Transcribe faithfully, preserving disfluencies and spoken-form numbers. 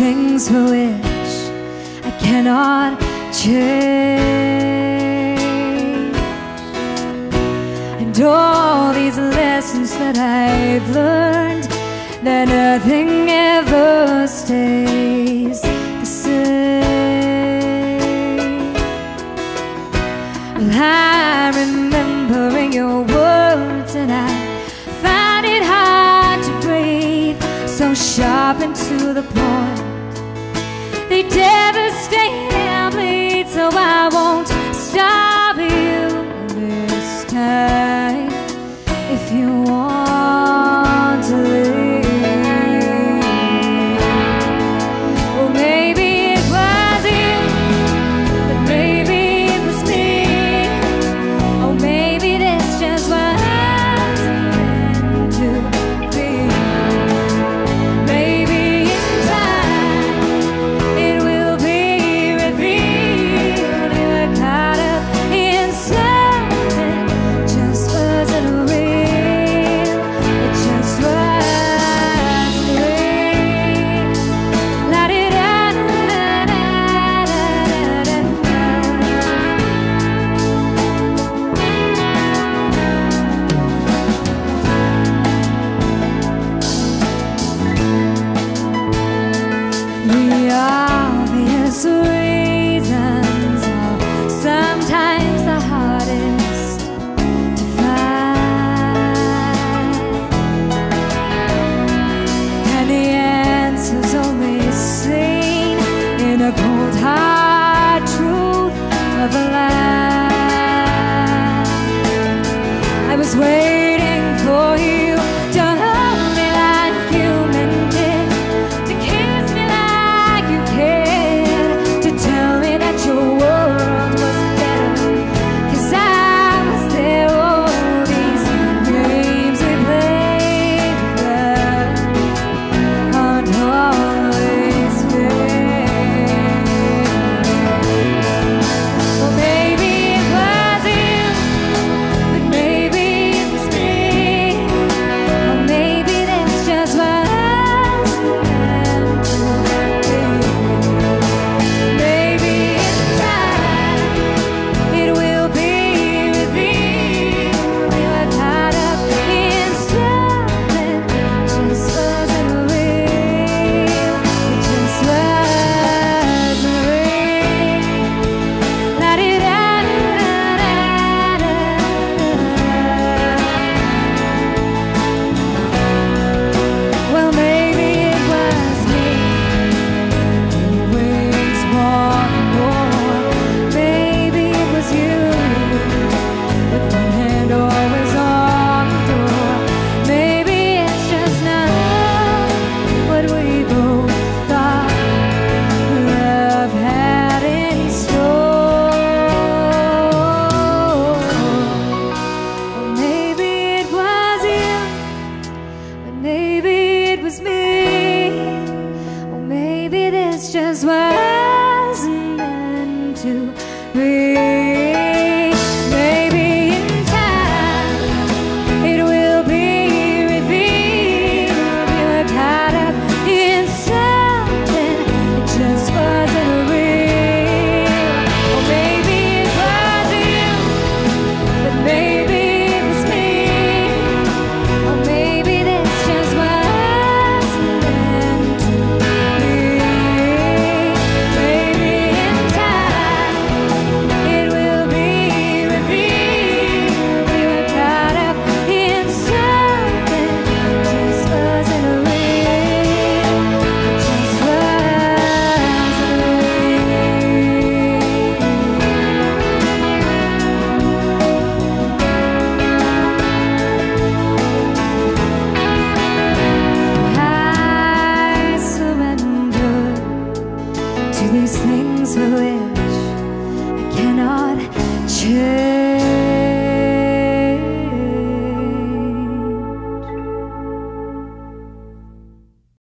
things for which I cannot change, and all these lessons that I've learned, that nothing ever stays the same. Well, I remember your words, and I find it hard to breathe, so sharp and to the point. They devastate and bleed, so I won't stop you this time. If you want to leave, well, maybe it was you, but maybe it was me. Oh, maybe this just wasn't meant to be. Maybe in time it will be revealed you were caught up in something just wasn't real. It just wasn't real. La di da da da da da da The obvious reasons are sometimes the hardest to find, and the answer's only seen in the cold hard truth of a lie. I was waiting for you to hold me like you meant it, to kiss me like you cared, to tell me that your world was better, 'cause I was there. All these games we played aren't always fair. Well, maybe it was you, but maybe it was me. Or maybe this just wasn't meant to be. Maybe in time it will be revealed we were caught up in something just wasn't real. It just wasn't real. La di da da da da da. Well, maybe it was me, always wanting more. Maybe it was you, with one hand always on the door. Maybe it's just not what we both thought love had in store. Or maybe it was you, but maybe it was me. Or maybe this just wasn't meant to be. Maybe in time it will be revealed you were caught up in something that just wasn't real. Or maybe it was you, but maybe it was me. Or maybe this just wasn't meant to be. Maybe in time it will be revealed we were caught up in something just wasn't real. Just wasn't real. I surrender to these things for which I cannot change.